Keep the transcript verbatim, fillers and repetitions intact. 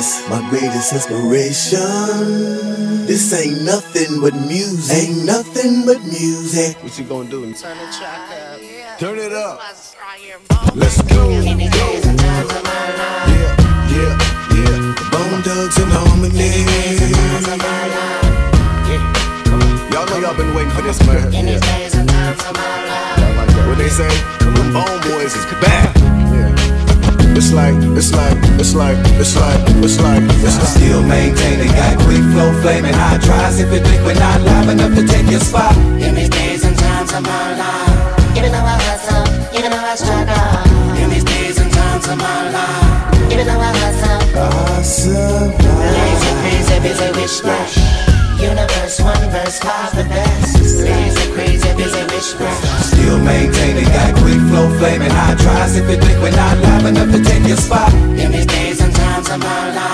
greatest, my greatest inspiration. This ain't nothing but music, ain't nothing but music. What you gonna do? Turn the track up. Turn it up. Let's go. In these days and times of my life. Yeah, yeah, yeah. Bone Thugs and Harmony. Y'all know y'all been waiting for this, man. In these days and times of my life. What they say? Them Bone Boys is back. Yeah. It's like, it's like, it's like, it's like, it's like, it's like. Still maintaining, got quick flow, flaming high. Tries if you think we're not live enough to take your spot. In these days and times of my life. Even though I hustle, even though I struggle. In these days and times of my life. Even though I hustle. Awesome. Lazy, crazy, busy, wish brush. Universe, one verse, five the best. Lazy, crazy, busy, wish brush. Still maintaining, got quick flow, flaming high. Tries if you think we're not live enough to take your spot. In these days and times of my life.